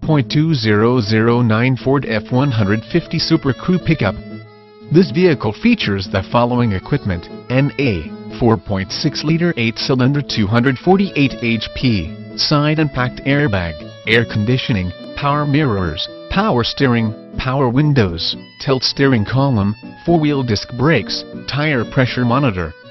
$1.2009 Ford F-150 SuperCrew pickup. This vehicle features the following equipment: NA 4.6-liter 8-cylinder 248 HP, side impact airbag, air conditioning, power mirrors, power steering, power windows, tilt steering column, 4-wheel disc brakes, tire pressure monitor,